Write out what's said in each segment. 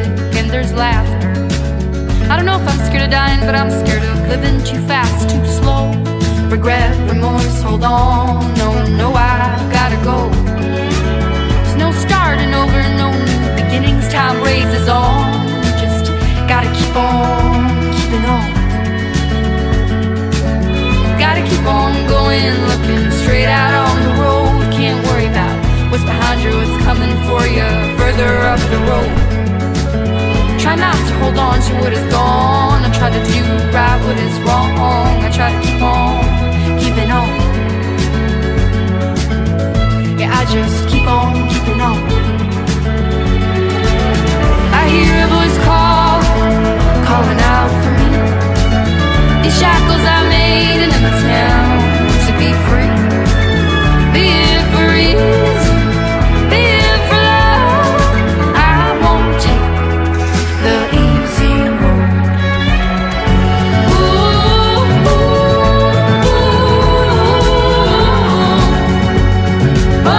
music and there's laughter. I don't know if I'm scared of dying, but I'm scared of living too fast, too slow. Regret, remorse, hold on. No, no, I've gotta go. There's no starting over, no new beginnings. Time raises on. Just gotta keep on keeping on. Gotta keep on going, looking straight out on the road. Can't worry about what's behind you, what's coming for you further up the road. Try not to hold on to what is gone. I try to do right what is wrong. I try to keep on keeping on. Yeah, I just keep on keeping on. I hear a voice calling out for me. These shackles I made in the town to be free. Be it for easy, be it for love. I won't take the easy road. Ooh, ooh, ooh, oh.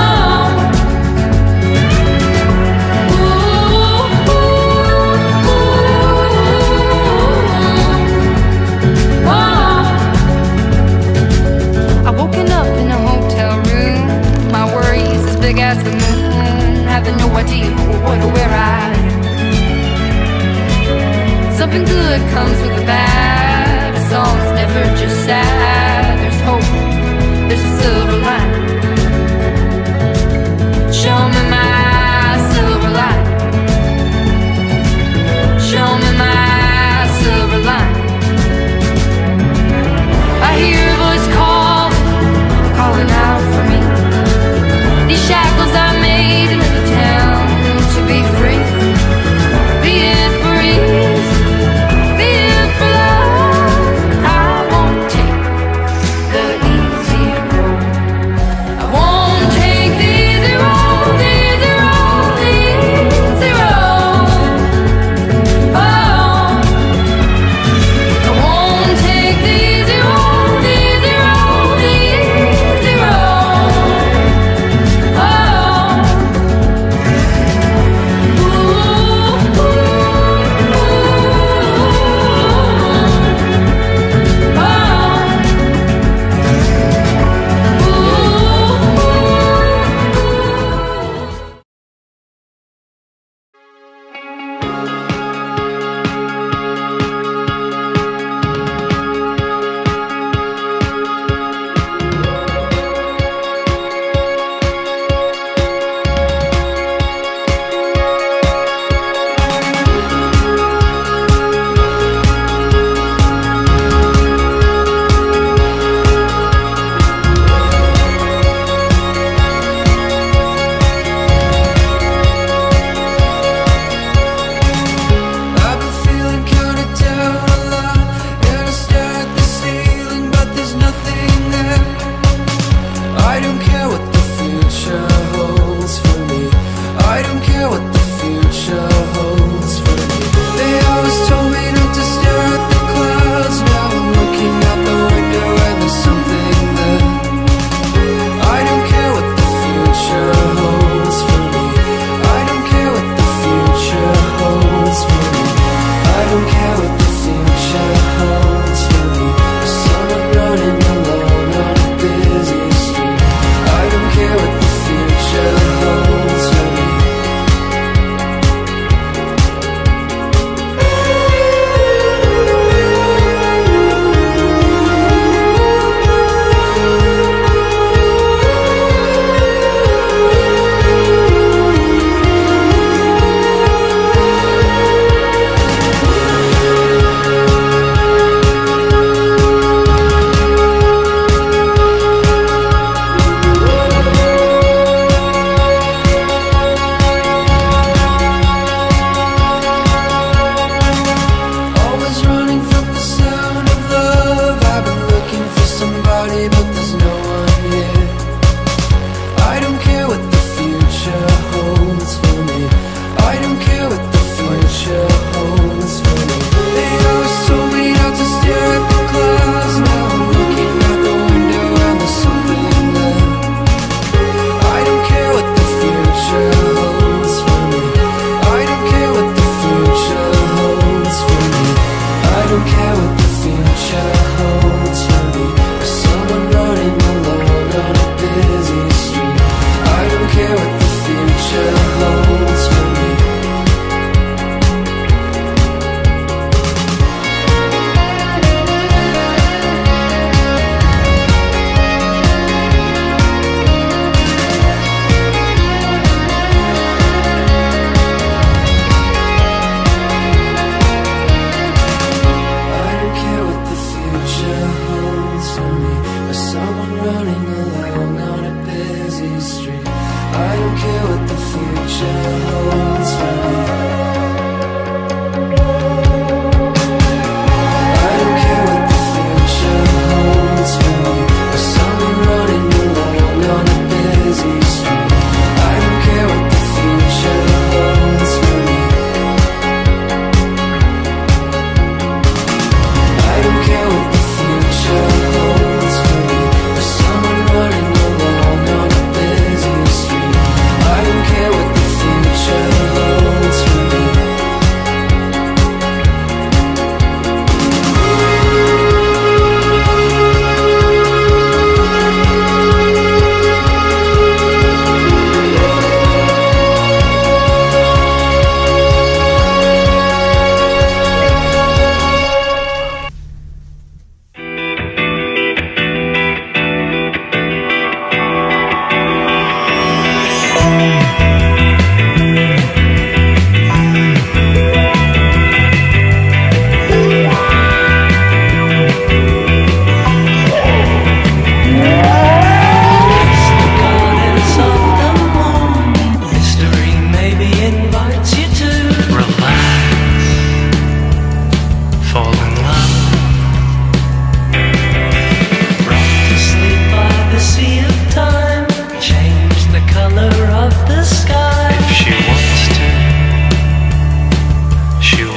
I've woken up in a hotel room. My worries as big as the moon. Having no idea what or where I am. Something good comes with the bad. A song's never just sad. There's hope, there's a silver lining. Show me my silver lining. Show me my silver lining. I hear a voice calling out for me. These shackles I made in the town to be free. Be it for ease, be it for love. I won't take the easy road. I won't take the easy road, the easy road, the easy road. Oh, I won't take the easy road, the easy road, the easy road. Oh, ooh, ooh, ooh,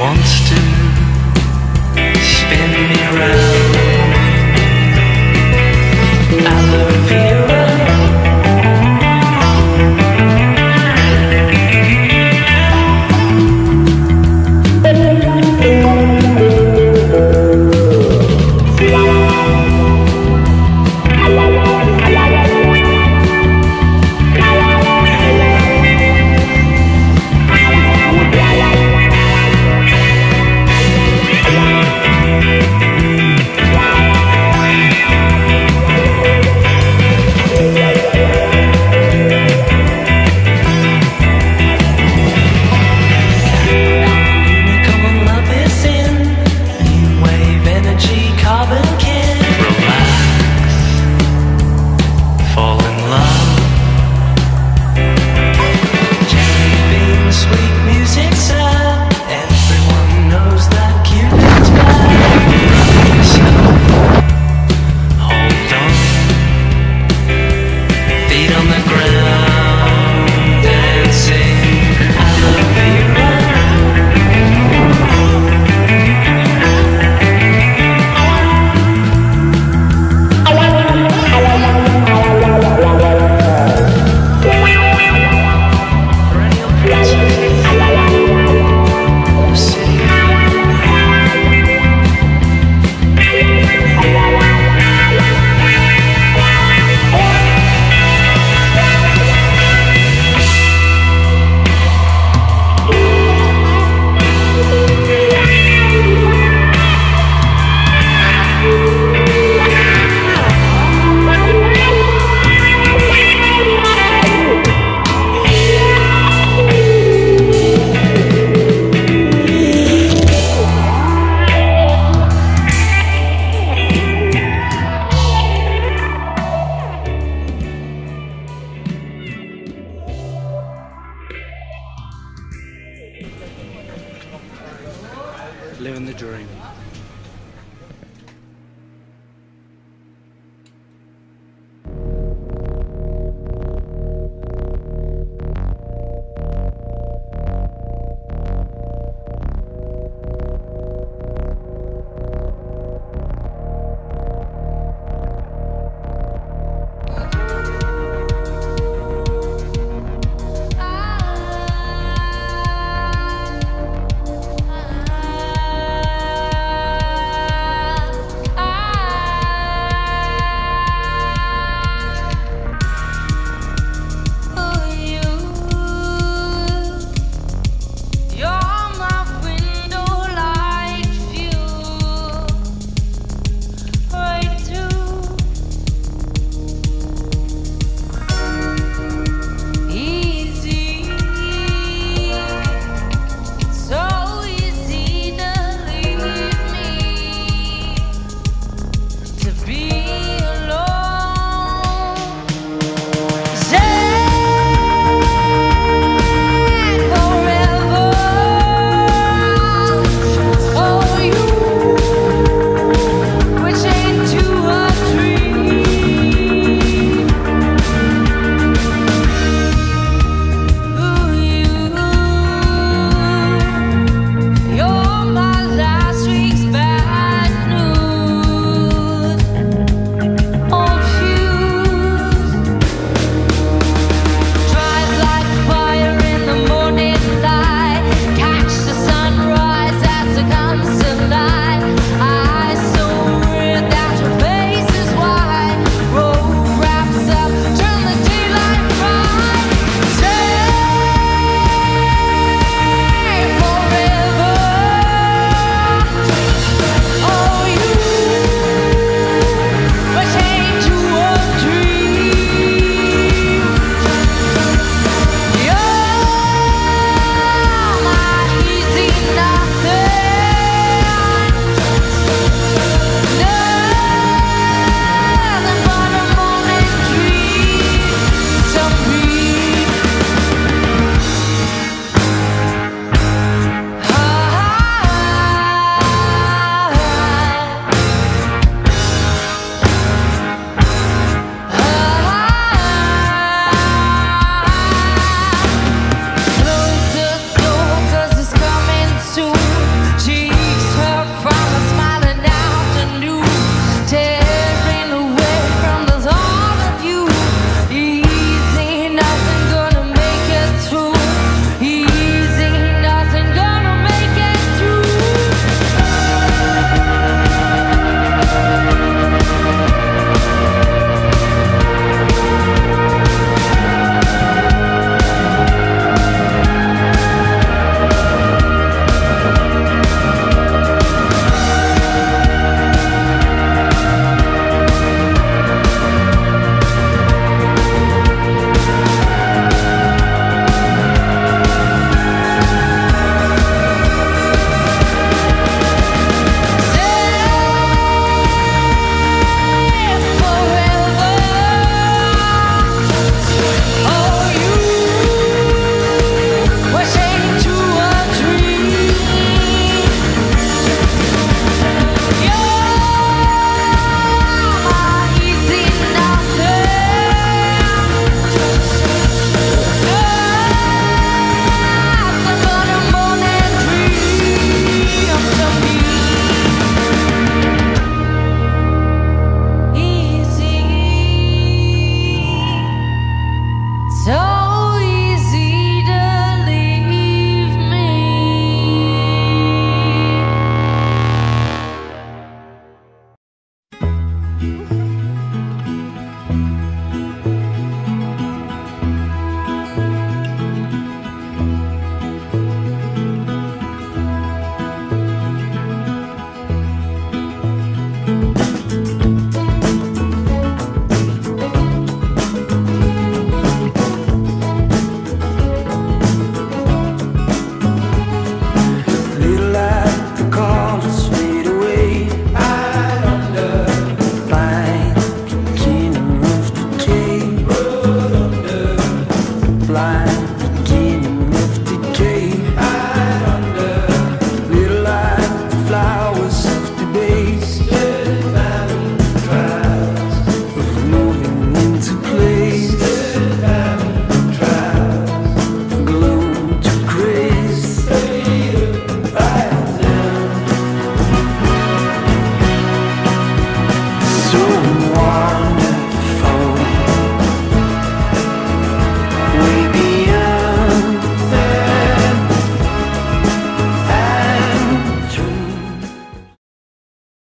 wants to spin me round. Aloe vera. Living the dream.